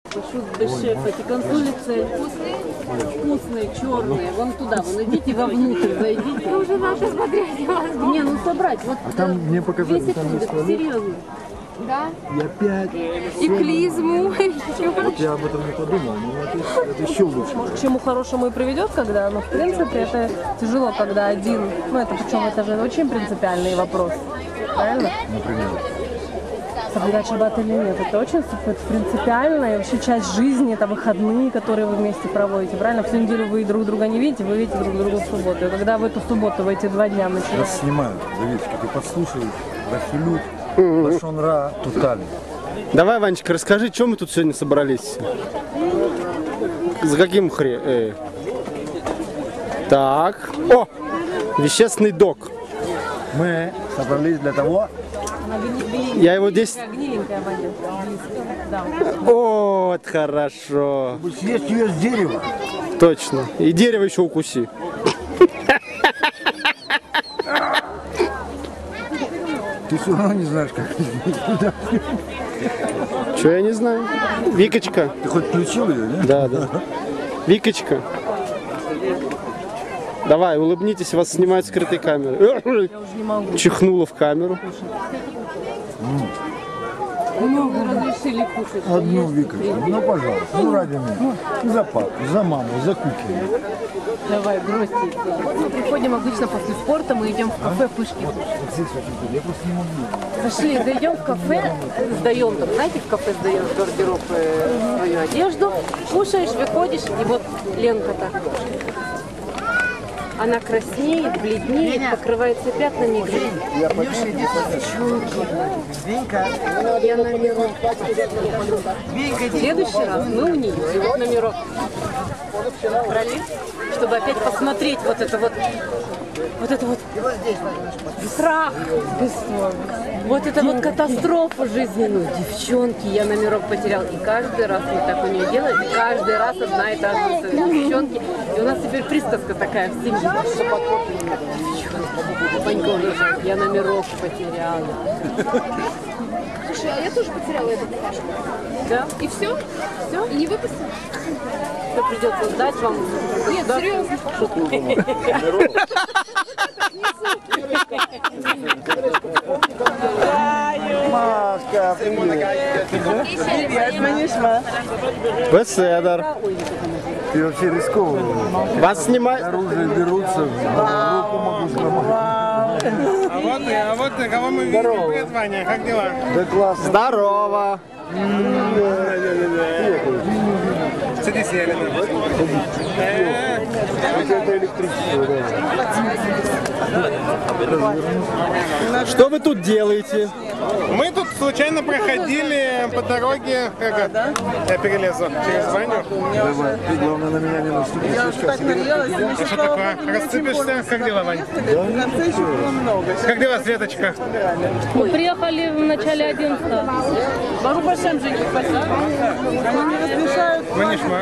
Эти консулицы вкусные, черные. Вон туда, вон идите вовнутрь, зайдите. Вы уже наши смотрели вас. Не, ну собрать. Вот А там мне показали, там есть туалет. Серьезно. Да? Я 5. И клизму. Вот я об этом не подумал, но это еще лучше. К чему хорошему и приведет, когда, ну, в принципе, это тяжело, когда один, ну, это причем это же очень принципиальный вопрос, правильно? Например. Соблюдать шаббат или нет, это очень принципиально, и вообще часть жизни, это выходные, которые вы вместе проводите, правильно? Всю неделю вы друг друга не видите, вы видите друг друга в субботу, и когда в эту субботу, в эти 2 дня начинаете... Нас снимают, Давидочка, ты подслушиваешь, Рафилют, Лашон-Ра, Тутали. Давай, Ванечка, расскажи, чем мы тут сегодня собрались? За каким хреном? Так. О! Вещественный док. Мы собрались для того... Я его здесь... Гниленькая вода. Да. Вот, хорошо. Съесть ее с дерева. Точно. И дерево еще укуси. Ты все равно не знаешь, как. Че, я не знаю. Викочка. Ты хоть включил ее, нет? Да, да. Викочка. Давай, улыбнитесь, вас снимают скрытой камерой. Я уже не могу. Чихнула в камеру. Много разрешили кушать. Одну, Викочка, ну пожалуйста, ну ради меня. За папу, за маму, за куки. Давай, бросьте. Мы приходим обычно после спорта, мы идем в кафе пышки. Я просто не могу. Зашли, зайдем в кафе, сдаем, там, знаете, в кафе сдаешь в гардероб свою одежду, кушаешь, выходишь, и вот Ленка так. Она краснеет, бледнеет, покрывается пятнами. Я Я номерок. В следующий раз мы у нее, и вот номерок брали, чтобы опять посмотреть вот это вот страх, вот это вот катастрофу жизненную. Девчонки, я номерок потерял. И каждый раз мы так у нее делаем, и каждый раз одна и та же девчонки. И у нас теперь присказка такая в семье. Девчонки, Ванька уже, я номерок потеряла. Слушай, а я тоже потеряла эту бумажку. Да? И все? Все? И не выпустила? Что придется сдать вам? Нет, серьезно. Машка, Беседер. ты вообще рискованный. Вас снимают. Оружие берутся, руку могу сломать. А вот кого мы видим? Привет, Ваня, как дела? Да классно. Здорово. Садись, Елена. Это электричество, да. Что вы тут делаете? Мы тут случайно проходили по дороге. Я перелезу через Ваню. Давай, ты главное на меня не наступи. А что такое? Расцепишься? Как дела, Ваня? Как дела, Светочка? Мы приехали в начале 11-го. Ванишма.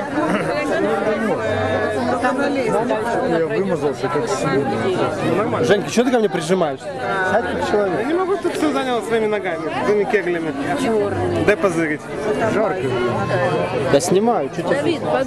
Я вымазался как сегодня. Женька, что ты ко мне прижимаешься? Сядь как человек. Я не могу, тут все занял своими ногами, своими кеглями. Дай позырить. Жарко. Я снимаю. Чуть Давид,